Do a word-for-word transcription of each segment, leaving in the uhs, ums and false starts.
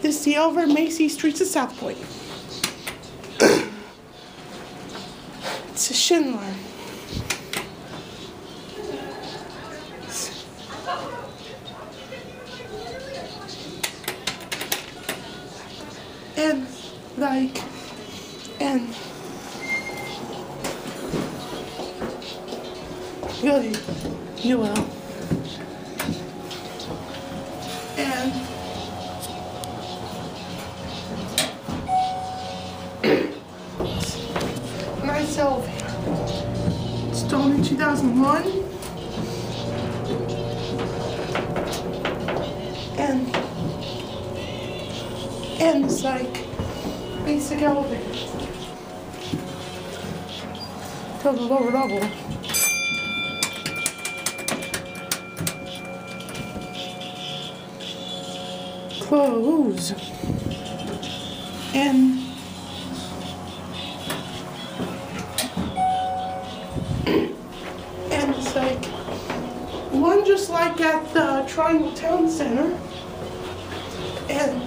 This is the over Macy streets of Southpoint. It's a Schindler. And like, and really, you will. And nice elevator. Installed in two thousand one. And and it's like basic elevator. To the lower level. Close. And and it's like one just like at the Triangle Town Center. And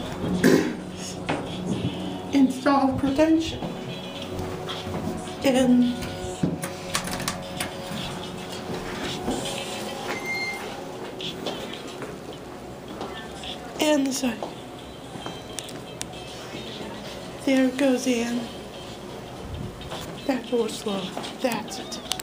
install protection. And and so there it goes in. That door's slow. That's it.